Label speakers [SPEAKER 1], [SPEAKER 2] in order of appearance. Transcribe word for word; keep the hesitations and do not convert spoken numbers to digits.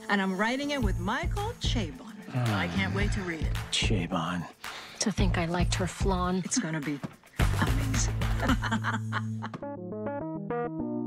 [SPEAKER 1] And I'm writing it with Michael Chabon. Mm. I can't wait to read it.
[SPEAKER 2] Chabon.
[SPEAKER 3] To think I liked her flan.
[SPEAKER 1] It's gonna be amazing.